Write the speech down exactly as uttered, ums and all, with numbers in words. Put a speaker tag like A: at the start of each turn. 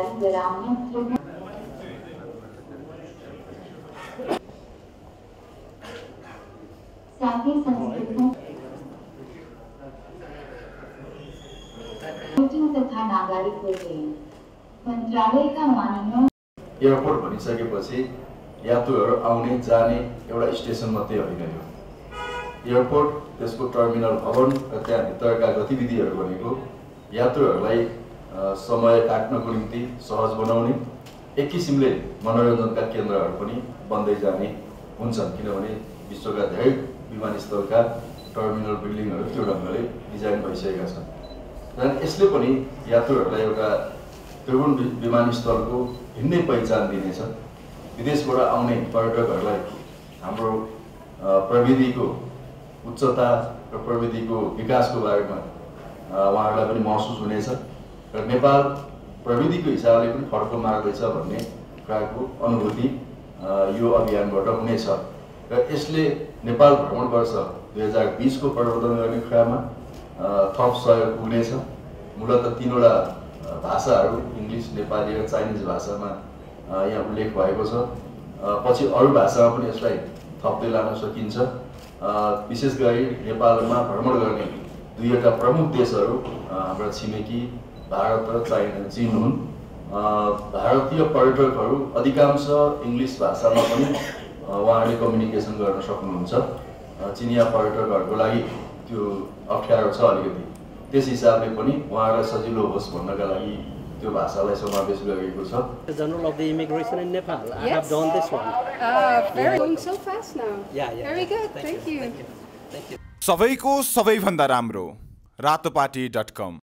A: जानकारी गराउने साथै संस्कृति तथा नागरिक उड्डयन मन्त्रालयका माननीय
B: एयरपोर्ट भनिसकेपछि यात्रुहरू आउने जाने एउटा स्टेसन मात्रै होइन यो एयरपोर्ट त्यसको टर्मिनल भवन र त्यहाँभित्रका गतिविधिहरू भनेको यात्रुहरूलाई समय काट्नको निम्ति सहज बनाउने एक किसिमले मनोरञ्जनका केन्द्रहरू पनि बन्दै जाने हुन्छन् किनभने विश्वका धेरै विमानस्थलका टर्मिनल बिल्डिङहरू त्यो ढङ्गले डिजाइन भइसकेका छन् र यसले पनि यात्रुहरूलाई एउटा त्रिभुवन विमानस्थलको भिन्नै पहिचान दिनेछ विदेशबाट आउने पर्यटकहरूलाई हाम्रो प्रविधिको उच्चता र प्रविधिको विकासको बारेमा उहाँहरूलाई पनि महसुस हुनेछ र नेपाल प्रविधिको हिसाबले पनि फड्को मार्दैछ भन्ने कुराको अनुभूति यो अभियानबाट हुनेछ र यसले नेपाल भ्रमण वर्ष दुई हजार बिसको प्रवर्धन गर्ने कुरामा थप सहयोग पुग्नेछ मूलतः तीनवटा भाषाहरू इङ्ग्लिस नेपाली र चाइनिज भाषामा यहाँ उल्लेख भएको छ पछि अरू भाषामा पनि यसलाई थप्दै लान सकिन्छ विशेष गरी नेपालमा भ्रमण गर्ने दुईवटा प्रमुख देशहरू हाम्रा छिमेकी भारत र चाइना चीन हुन् भारतीय पर्यटकहरू अधिकांश इङ्ग्लिस भाषामा पनि उहाँहरूले कम्युनिकेसन गर्न सक्नुहुन्छ चिनिया पर्यटकहरूको लागि त्यो अप्ठ्यारो छ अलिकति त्यस हिसाबले पनि उहाँहरूलाई सजिलो होस् भन्नका लागि त्यो भाषालाई समावेश गरिएको छ
C: The General of the Immigration in Nepal. I have done this one.
D: Uh, very going so fast now.
C: Yeah, yeah.
D: Very good.
C: Thank
D: Thank you.
C: Thank you. Thank you.
E: सबैको सबैभन्दा राम्रो रातोपाटी डट कम